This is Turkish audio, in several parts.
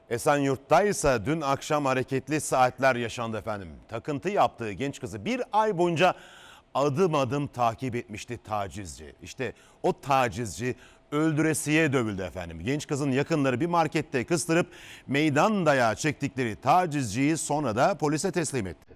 Esenyurt'ta ise dün akşam hareketli saatler yaşandı efendim. Takıntı yaptığı genç kızı bir ay boyunca adım adım takip etmişti tacizci. İşte o tacizci öldüresiye dövüldü efendim. Genç kızın yakınları bir markette kıstırıp meydan dayağı çektikleri tacizciyi sonra da polise teslim etti.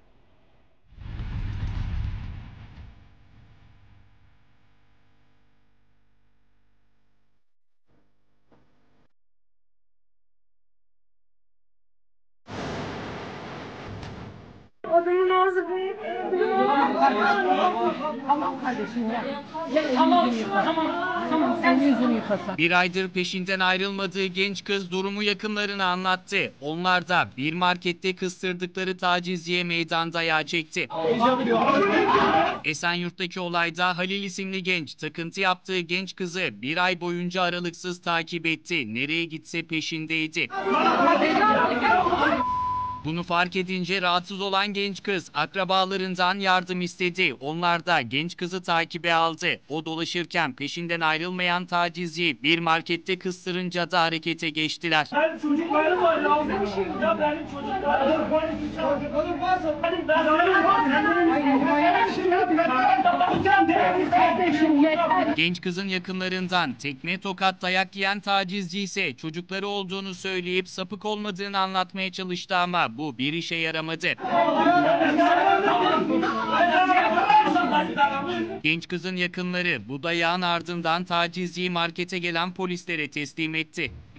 O benim ağzı büyük. Tamam kardeşim ya. Tamam, tamam. Sen yüzünü yıkasın. Bir aydır peşinden ayrılmadığı genç kız durumu yakınlarına anlattı. Onlar da bir markette kıstırdıkları tacizciye meydan dayağı çekti. Esenyurt'taki olayda Halil isimli genç takıntı yaptığı genç kızı bir ay boyunca aralıksız takip etti. Nereye gitse peşindeydi. Bunu fark edince rahatsız olan genç kız akrabalarından yardım istedi. Onlar da genç kızı takibe aldı. O dolaşırken peşinden ayrılmayan tacizci bir markette kıstırınca da harekete geçtiler. Ben çocuklarım var ya. Ya benim çocuklarım var. Genç kızın yakınlarından tekme tokat dayak yiyen tacizci ise çocukları olduğunu söyleyip sapık olmadığını anlatmaya çalıştı ama bu bir işe yaramadı. Genç kızın yakınları bu dayağın ardından tacizciyi markete gelen polislere teslim etti.